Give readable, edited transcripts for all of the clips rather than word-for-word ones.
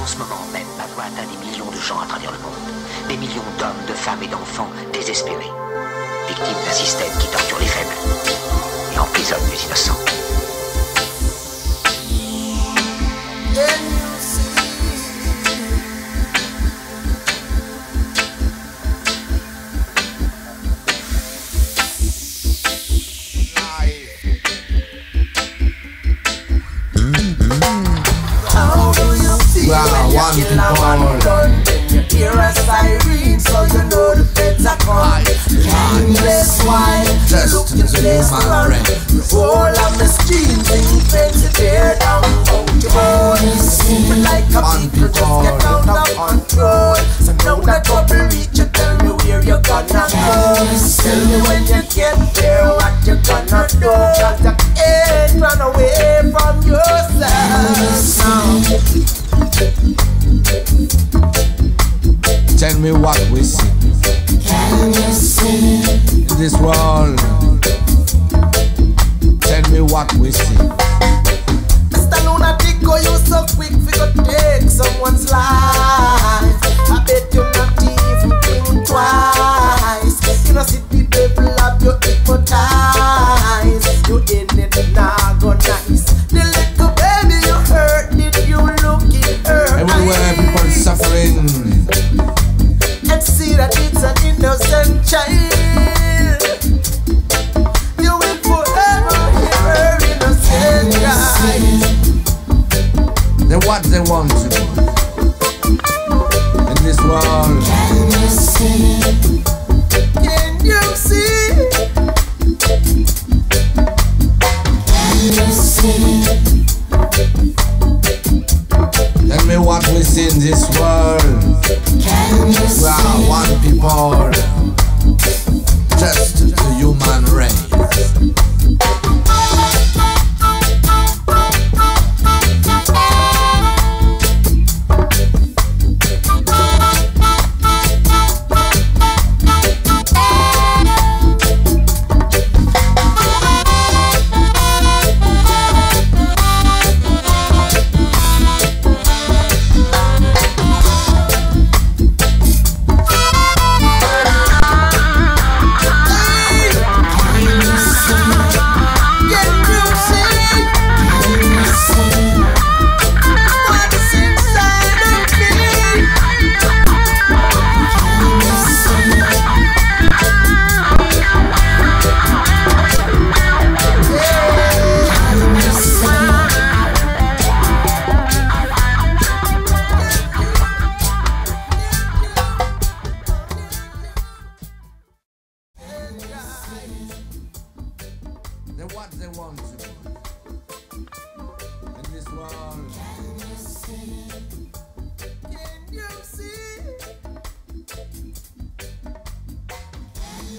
ce moment même, ma voix atteint des millions de gens à travers le monde. Des millions d'hommes, de femmes et d'enfants désespérés. Victimes d'un système qui torture les faibles et emprisonne les innocents. You hear a siren, so you know the feds are coming. Endless wine, looking place to run. All of the streets, things to tear down. Bonus, like a people just get out of control. So now that trouble reach you, tell me where you gonna go. Tell me when you get there, what you gonna do. Cause you can't run away from yourself now. Tell me what we see. Can you see in this world? Tell me what we see. Mr. Lunatic, oh, you so quick for to take someone's life. I bet you not even think twice. You know, see people have you hypnotized. You in it now, go nice. The little baby you hurt, did you look in her Everywhere people eyes? suffering. And see that it's an innocent child. You will forever hear her innocent cry. Then what they want to do in this world. Can you see? Can you see? Can you see? Tell me what we see in this world. Can you We are one people, just the human race.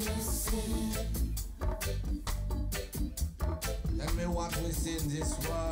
Tell me what we see in this world.